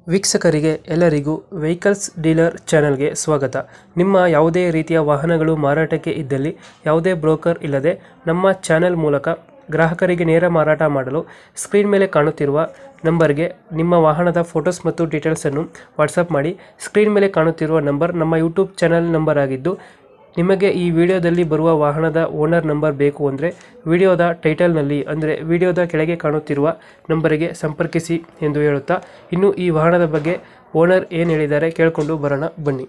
ವೀಕ್ಷಕರಿಗೆ ಎಲ್ಲರಿಗೂ vehicles dealer ಚಾನೆಲ್ಗೆ ಸ್ವಾಗತ. ನಿಮ್ಮ ಯಾವುದೇ ರೀತಿಯ ವಾಹನಗಳು ಮಾರಾಟಕ್ಕೆ ಇದ್ದಲ್ಲಿ ಯಾವುದೇ ಬ್ರೋಕರ್ ಇಲ್ಲದೆ ನಮ್ಮ ಚಾನೆಲ್ ಮೂಲಕ ಗ್ರಾಹಕರಿಗೆ ನೇರ ಮಾರಾಟ ಮಾಡಲು ಸ್ಕ್ರೀನ್ ಮೇಲೆ ಕಾಣುತ್ತಿರುವ ನಂಬರ್ಗೆ ನಿಮ್ಮ ವಾಹನದ ಫೋಟೋಸ್ ಮತ್ತು ಡೀಟೇಲ್ಸನ್ನು ವಾಟ್ಸಪ್ ಮಾಡಿ. ಸ್ಕ್ರೀನ್ ಮೇಲೆ ಕಾಣುತ್ತಿರುವ ನಂಬರ್ ನಮ್ಮ ಯೂಟ್ಯೂಬ್ ಚಾನೆಲ್ ನಂಬರ್ ಆಗಿದ್ದು, ನಿಮಗೆ ಈ ವಿಡಿಯೋದಲ್ಲಿ ಬರುವ ವಾಹನದ ಓನರ್ ನಂಬರ್ ಬೇಕು ಅಂದರೆ ವಿಡಿಯೋದ ಟೈಟಲ್ನಲ್ಲಿ ಅಂದರೆ ವಿಡಿಯೋದ ಕೆಳಗೆ ಕಾಣುತ್ತಿರುವ ನಂಬರಿಗೆ ಸಂಪರ್ಕಿಸಿ ಎಂದು ಹೇಳುತ್ತಾ, ಇನ್ನು ಈ ವಾಹನದ ಬಗ್ಗೆ ಓನರ್ ಏನು ಹೇಳಿದ್ದಾರೆ ಕೇಳಿಕೊಂಡು ಬರೋಣ ಬನ್ನಿ.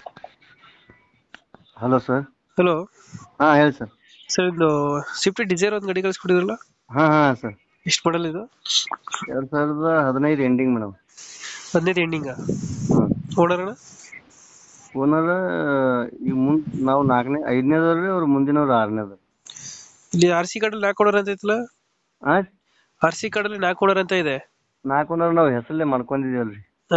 Hello sir. ಹಲೋ ಹೇಳಿ ಸರ್. ಸರ್, ಇದು ಸ್ವಿಫ್ಟ್ ಡಿಸೈರ್ ಒಂದು ಗಾಡಿ ಕಳಿಸ್ಕೊಡಿದ್ರಲ್ಲ, ಹಾ ಸರ್. ಎಷ್ಟು ಮಾಡಲ್ ಇದು? 2015 ಎಂಡಿಂಗ್ ಮೇಡಮ್. 15 ಎಂಡಿಂಗಾ? ಓನರ್ ಅಣ್ಣ? ಓನರ್ ಈಗ ನಾವು 5ನೇದವ್ರಿ, ಅವ್ರು ಮುಂದಿನವ್ರು 6ನೇದವ್ರು. ಇಲ್ಲಿ ಆರ್ ಸಿ ಕಾರ್ಡಲ್ಲಿ 4 ಓನರ್ ಅಂತ ಐತಲ್ಲ? ಆರ್ ಸಿ ಕಾರ್ಡಲ್ಲಿ 4 ಓನರ್ ಅಂತ ಇದೆ. 4 ಓನರ್ ನಾವು ಹೆಸರಲ್ಲೇ ಮಾಡ್ಕೊಂಡಿದೀವಲ್ರಿ.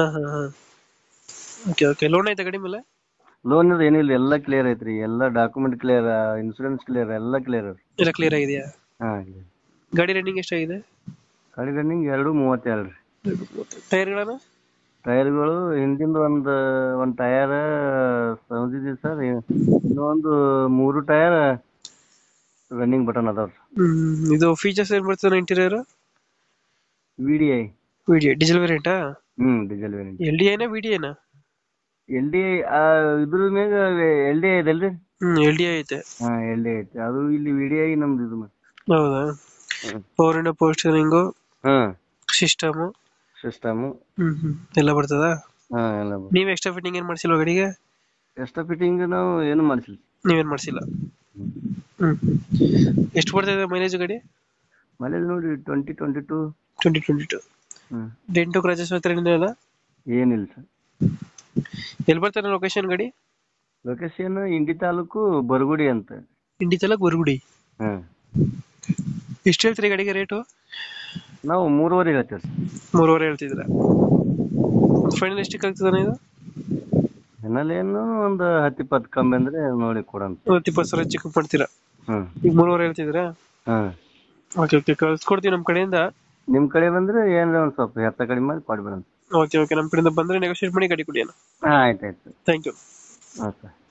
Okay okay. ಲೋನ್ ಐತೆ ಗಾಡಿ ಮೇಲೆ? ಲೋನ್ ಏನಿಲ್ಲ, ಎಲ್ಲ ಕ್ಲಿಯರ್ ಐತ್ರಿ. ಎಲ್ಲ ಡಾಕ್ಯುಮೆಂಟ್ ಕ್ಲಿಯರ್, ಇನ್ಸೂರೆನ್ಸ್ ಕ್ಲಿಯರ್, ಎಲ್ಲ ಕ್ಲಿಯರ್. ಎಲ್ಲ ಕ್ಲಿಯರ್ ಆಗಿದೆಯಾ? clear. ಗಾಡಿ ರನ್ನಿಂಗ್ ಎಷ್ಟಾಗಿದೆ? ಗಾಡಿ ರನ್ನಿಂಗ್ 2:32 ರೀ. ಟೈರ್ಗಳನ್ನು? ಟೈರ್ಗಳು ಹಿಂದಿಂದ ಒಂದು ಟೈರ್ ಸೌದಿದೆ ಸರ್. ಇನ್ನೊಂದು 3 ಟೈರ್ ರನ್ನಿಂಗ್ ಬಟನ್ ಅದಾವ್ರಿ. ಇದು ಫೀಚರ್ಸ್ ಏನ್ ಬರ್ತದೆ ಇಂಟೀರಿಯರ್? VDI ಡೀಸೆಲ್ ವೇರಿಯಂಟಾ? Diesel variant. LDI VDI? LDI ಇದ್ರ ಮ್ಯಾಗ LDI ಇದಲ್ರಿ? LDI ಐತೆ. LDI ಐತೆ. ಅದು ಇಲ್ಲಿ VDI ನಮ್ದು ಇದು. ಹೌದಾ? Power window, power steering, system ಎಲ್ಲ ಬರ್ತದ? ಎಲ್ಲ. ನೀವ್ ಎಕ್ಸ್ಟ್ರಾ ಫಿಟ್ಟಿಂಗ್ ಏನ್ ಮಾಡ್ಸಿಲ್ವಾ ಗಾಡಿಗೆ? ಎಕ್ಸ್ಟ್ರಾ ಫಿಟ್ಟಿಂಗ್ ನಾವು ಏನು ಮಾಡಿಸಿಲ್ಲ. ನೀವೇನ್ ಮಾಡ್ಸಿಲ್ಲ? ಎಷ್ಟು ಬರ್ತದೆ ಮೈಲೇಜ್ ಗಾಡಿ? ಮೈಲೇಜ್ ನೋಡಿ 2022. ಡೆಂಟು ಕ್ರಾಚಸ್ ಹತ್ರ ಏನಿಲ್ಲ? ಏನಿಲ್ಲ ಸರ್. ಎಲ್ಲಿ ಬರ್ತಾರೆ ಲೊಕೇಶನ್ ಗಾಡಿ? ಲೊಕೇಶನ್ ಇಂಡಿ ತಾಲೂಕು ಬರಗುಡಿ ಅಂತ. ಇಂಡಿ ತಾಲೂಕು ಬರಗುಡಿ. ಎಷ್ಟು ಹೇಳ್ತೀರಿ ಗಾಡಿಗೆ ರೇಟು? ನಾವು 3.5 ಹೇಳ್ತೀವಿ ಸರ್. 3.5 ಹೇಳ್ತಿದ್ರ? ಫೈನಲ್ ಎಷ್ಟಕ್ಕೆ ಆಗ್ತದೆ ಇದು? ಫೈನಲ್ ಏನು ಒಂದು 10-20 ಕಮ್ಮಿ ಅಂದ್ರೆ ನೋಡಿ ಕೊಡೋಣ. 20 ಸಾವಿರ ಚಿಕ್ಕ ಮಾಡ್ತೀರಾ? ಈಗ 3.5 ಹೇಳ್ತಿದ್ದೀರಾ? ಓಕೆ ಓಕೆ, ಕಳ್ಸ್ಕೊಡ್ತೀವಿ ನಮ್ಮ ಕಡೆಯಿಂದ. ನಿಮ್ ಕಡೆ ಬಂದ್ರೆ ಏನಾರ ಒಂದ್ ಸ್ವಲ್ಪ ಹೆಚ್ಚ ಕಡಿಮೆ ಮಾಡಿ ಕೊಡ್ಬೇಡ. ಓಕೆ ಓಕೆ, ನಮ್ಮ ಕಡೆಯಿಂದ ಬಂದ್ರೆ ನೆಗೋಶಿಯೇಟ್ ಮಾಡಿ ಗಾಡಿ ಕೊಡಿ ಅಣ್ಣ. ಆಯ್ತಾಯ್ತು. Thank you. ಓಕೆ.